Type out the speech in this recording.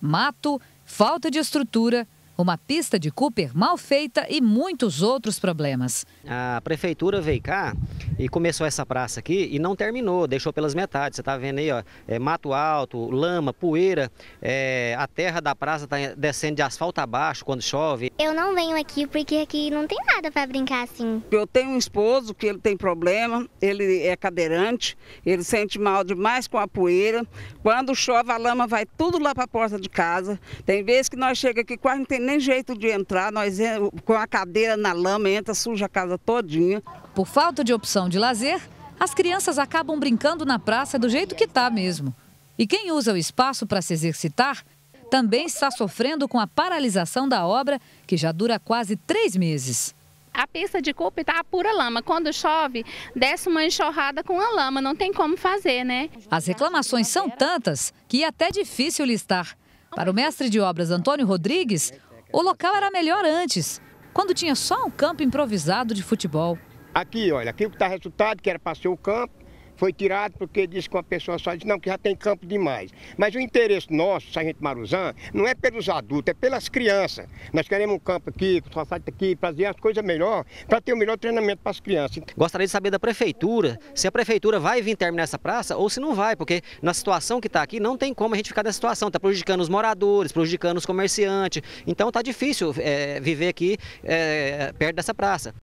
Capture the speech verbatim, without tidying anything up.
mato, falta de estrutura, uma pista de Cooper mal feita e muitos outros problemas. A prefeitura veio cá e começou essa praça aqui e não terminou, deixou pelas metades. Você está vendo aí, ó, é, mato alto, lama, poeira, é, a terra da praça está descendo de asfalto abaixo quando chove. Eu não venho aqui porque aqui não tem nada para brincar assim. Eu tenho um esposo que ele tem problema, ele é cadeirante, ele sente mal demais com a poeira. Quando chove a lama vai tudo lá para a porta de casa. Tem vezes que nós chegamos aqui quase não tem nem jeito de entrar, nós com a cadeira na lama entra, suja a casa todinha. Por falta de opção de lazer, as crianças acabam brincando na praça do jeito que está mesmo. E quem usa o espaço para se exercitar também está sofrendo com a paralisação da obra, que já dura quase três meses. A pista de Cooper está a pura lama. Quando chove, desce uma enxurrada com a lama, não tem como fazer, né? As reclamações são tantas que é até difícil listar. Para o mestre de obras Antônio Rodrigues, o local era melhor antes, quando tinha só um campo improvisado de futebol. Aqui, olha, aqui está resultado, que era para ser o campo, foi tirado porque disse que uma pessoa só disse, não, que já tem campo demais. Mas o interesse nosso, Sargento Maruzan, não é pelos adultos, é pelas crianças. Nós queremos um campo aqui, com asfalto aqui, para fazer as coisas melhor, para ter o melhor treinamento para as crianças. Gostaria de saber da prefeitura, se a prefeitura vai vir terminar essa praça ou se não vai, porque na situação que está aqui não tem como a gente ficar nessa situação, está prejudicando os moradores, prejudicando os comerciantes, então está difícil é, viver aqui é, perto dessa praça.